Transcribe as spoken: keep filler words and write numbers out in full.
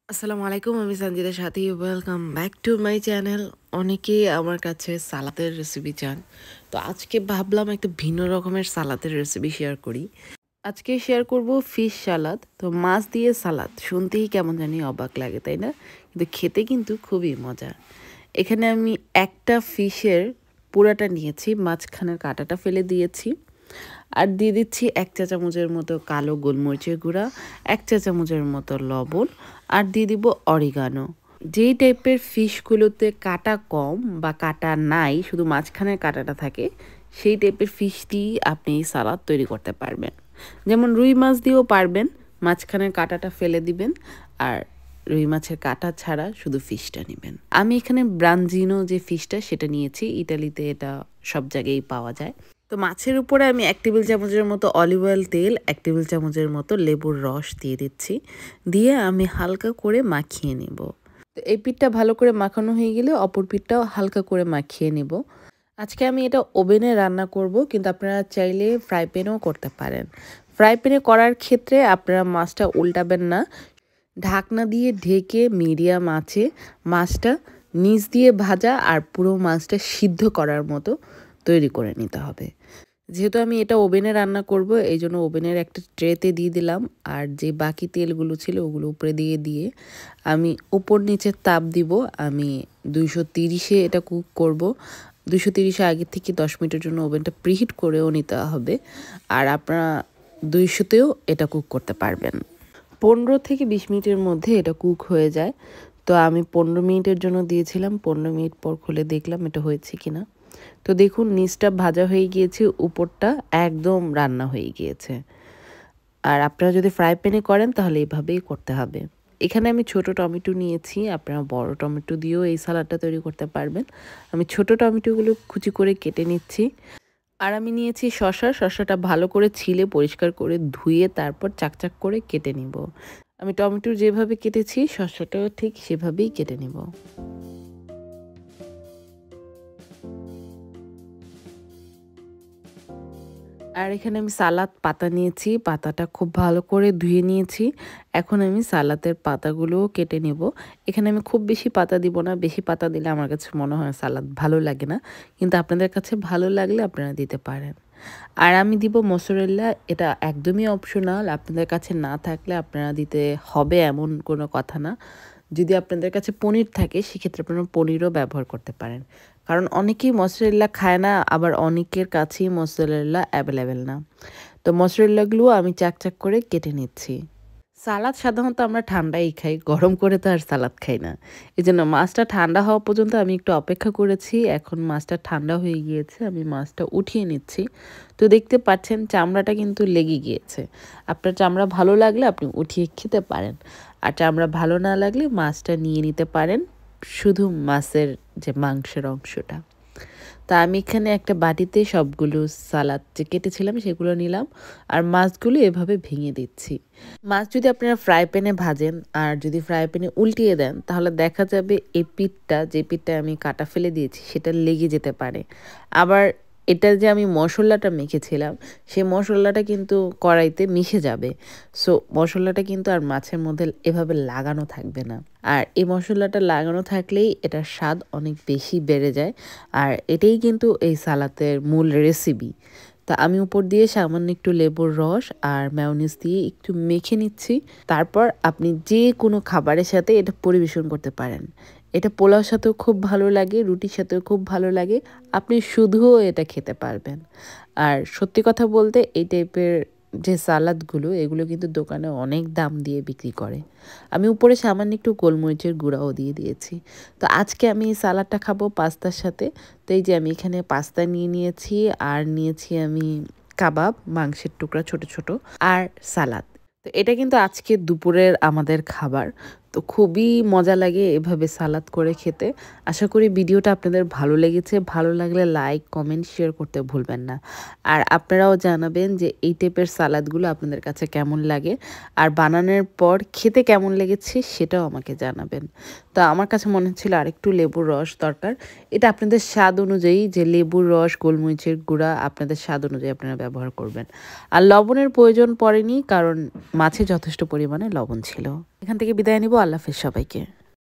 আসসালামু আলাইকুম, আমি Sanjita Sathi. Welcome back to my channel. অনেকেই আমার কাছে সালাদের রেসিপি চান, তো আজকে ভাবলাম একটা ভিন্ন রকমের সালাদের রেসিপি শেয়ার করি। আজকে শেয়ার করব ফিশ সালাদ। তো মাছ দিয়ে সালাদ শুনতেই কেমন জানি অবাক লাগে, তাই না? কিন্তু খেতে কিন্তু খুবই মজার। এখানে আমি একটা ফিশের পুরাটা নিয়েছি, মাঝখানের কাঁটাটা ফেলে দিয়েছি, আর দিয়ে দিচ্ছি এক চা চামচের মতো কালো গোলমরিচের গুঁড়া, এক চা চামচের মতো লবণ, আর দিয়ে দিব অরিগানো। যেই টাইপের ফিশগুলোতে কাঁটা কম বা কাঁটা নাই, শুধু মাঝখানের কাঁটাটা থাকে, সেই টাইপের ফিশটি আপনি সালাদ তৈরি করতে পারবেন। যেমন রুই মাছ দিয়েও পারবেন, মাঝখানের কাঁটাটা ফেলে দিবেন আর রুই মাছের কাঁটা ছাড়া শুধু ফিশটা নেবেন। আমি এখানে ব্রাঞ্জিনো যে ফিশটা সেটা নিয়েছি, ইটালিতে এটা সব জায়গায় পাওয়া যায়। তো মাছের উপরে আমি এক টেবিল চামচের মতো অলিভ অয়েল তেল, এক টেবিল চামচের মতো লেবুর রস দিয়ে দিচ্ছি, দিয়ে আমি হালকা করে মাখিয়ে নেব। তো এই পিঠটা ভালো করে মাখানো হয়ে গেলে অপর পিঠটাও হালকা করে মাখিয়ে নেব। আজকে আমি এটা ওভেনে রান্না করব, কিন্তু আপনারা চাইলে ফ্রাই প্যানেও করতে পারেন। ফ্রাই প্যানে করার ক্ষেত্রে আপনারা মাছটা উল্টাবেন না, ঢাকনা দিয়ে ঢেকে মিডিয়াম আঁচে মাছটা নিচ দিয়ে ভাজা আর পুরো মাছটা সিদ্ধ করার মতো তৈরি করে নিতে হবে। যেহেতু আমি এটা ওভেনে রান্না করব, এই জন্য ওভেনের একটা ট্রেতে দিয়ে দিলাম, আর যে বাকি তেলগুলো ছিল ওগুলো উপরে দিয়ে দিয়ে আমি উপর নিচে তাপ দিব। আমি দুইশো তিরিশে এটা কুক করব। দুইশো তিরিশে আগে থেকে দশ মিনিটের জন্য ওভেনটা প্রিহিট করেও নিতে হবে, আর আপনারা দুইশোতেও এটা কুক করতে পারবেন। পনেরো থেকে বিশ মিনিটের মধ্যে এটা কুক হয়ে যায়। তো আমি পনেরো মিনিটের জন্য দিয়েছিলাম, পনেরো মিনিট পর খুলে দেখলাম এটা হয়েছে কিনা। তো দেখুন নিচটা ভাজা হয়ে গিয়েছে, উপরটা একদম রান্না হয়ে গিয়েছে। আর আপনারা যদি ফ্রাই প্যানে করেন তাহলে এইভাবেই করতে হবে। এখানে আমি ছোট টমেটো নিয়েছি, আপনারা বড় টমেটো দিয়েও এই সালাডটা তৈরি করতে পারবেন। আমি ছোট টমেটোগুলো কুচি করে কেটে নিচ্ছি। আর আমি নিয়েছি শসা, শসাটা ভালো করে ছিলে পরিষ্কার করে ধুয়ে তারপর চাকচাক করে কেটে নিব। আমি টমেটো যেভাবে কেটেছি শসাটাও ঠিক সেভাবেই কেটে নিব। আর এখানে আমি সালাদ পাতা নিয়েছি, পাতাটা খুব ভালো করে ধুয়ে নিয়েছি। এখন আমি সালাদের পাতাগুলোও কেটে নেব। এখানে আমি খুব বেশি পাতা দিব না, বেশি পাতা দিলে আমার কাছে মনে হয় সালাদ ভালো লাগে না, কিন্তু আপনাদের কাছে ভালো লাগলে আপনারা দিতে পারেন। আর আমি দিব মসুরেল্লা, এটা একদমই অপশনাল, আপনাদের কাছে না থাকলে আপনারা দিতে হবে এমন কোনো কথা না। যদি আপনাদের কাছে পনির থাকে সেক্ষেত্রে আপনারা পনিরও ব্যবহার করতে পারেন, কারণ অনেকেই মসুরেল্লা খায় না, আবার অনেকের কাছেই মসুরেল্লা অ্যাভেলেবেল না। তো মসুরেল্লাগুলো আমি চাকচাক করে কেটে নিচ্ছি। সালাদ সাধারণত আমরা ঠান্ডাই খাই, গরম করে তো আর সালাদ খাই না। এই জন্য মাছটা ঠান্ডা হওয়া পর্যন্ত আমি একটু অপেক্ষা করেছি। এখন মাছটা ঠান্ডা হয়ে গিয়েছে, আমি মাছটা উঠিয়ে নিচ্ছি। তো দেখতে পাচ্ছেন চামড়াটা কিন্তু লেগে গিয়েছে। আপনার চামড়া ভালো লাগলে আপনি উঠিয়ে খেতে পারেন, আর চামড়া ভালো না লাগলে মাছটা নিয়ে নিতে পারেন, শুধু মাছের যে মাংসের অংশটা। তা আমি এখানে একটা বাটিতে সবগুলো সালাদ যে কেটেছিলাম সেগুলো নিলাম, আর মাছগুলো এভাবে ভেঙে দিচ্ছি। মাছ যদি আপনারা ফ্রাই প্যানে ভাজেন আর যদি ফ্রাই প্যানে উল্টিয়ে দেন তাহলে দেখা যাবে এই পিঠটা, যে পিঠটা আমি কাটা ফেলে দিয়েছি সেটা লেগে যেতে পারে। আবার এটা যে আমি মশলাটা মেখেছিলাম সেই মশলাটা কিন্তু কড়াইতে মিশে যাবে। সো মশলাটা কিন্তু আর মাছের মধ্যে এভাবে লাগানো থাকবে না, আর এই মশলাটা লাগানো থাকলেই এটার স্বাদ অনেক বেশি বেড়ে যায়। আর এটাই কিন্তু এই সালাতের মূল রেসিপি। তা আমি উপর দিয়ে সামান্য একটু লেবুর রস আর মেয়োনিজ দিয়ে একটু মেখে নিচ্ছি। তারপর আপনি যে কোনো খাবারের সাথে এটা পরিবেশন করতে পারেন। এটা পোলাওর সাথেও খুব ভালো লাগে, রুটির সাথেও খুব ভালো লাগে, আপনি শুধুও এটা খেতে পারবেন। আর সত্যি কথা বলতে এই টাইপের যে সালাদগুলো এগুলো কিন্তু দোকানে অনেক দাম দিয়ে বিক্রি করে। আমি উপরে সামান্য একটু গোলমরিচের গুঁড়াও দিয়ে দিয়েছি। তো আজকে আমি এই সালাদটা খাবো পাস্তার সাথে। তো এই যে আমি এখানে পাস্তা নিয়ে নিয়েছি, আর নিয়েছি আমি কাবাব, মাংসের টুকরা ছোট ছোট, আর সালাদ। তো এটা কিন্তু আজকে দুপুরের আমাদের খাবার। তো খুবই মজা লাগে এভাবে সালাদ করে খেতে। আশা করি ভিডিওটা আপনাদের ভালো লেগেছে। ভালো লাগলে লাইক, কমেন্ট, শেয়ার করতে ভুলবেন না। আর আপনারাও জানাবেন যে এই টাইপের সালাদগুলো আপনাদের কাছে কেমন লাগে, আর বানানোর পর খেতে কেমন লেগেছে সেটাও আমাকে জানাবেন। তো আমার কাছে মনে হচ্ছিল আরেকটু লেবুর রস দরকার। এটা আপনাদের স্বাদ অনুযায়ী, যে লেবুর রস, গোলমরিচের গুঁড়া আপনাদের স্বাদ অনুযায়ী আপনারা ব্যবহার করবেন। আর লবণের প্রয়োজন পড়েনি, কারণ মাছে যথেষ্ট পরিমাণে লবণ ছিল। এখান থেকে বিদায় নিব। আল্লাহ হাফেজ সবাইকে।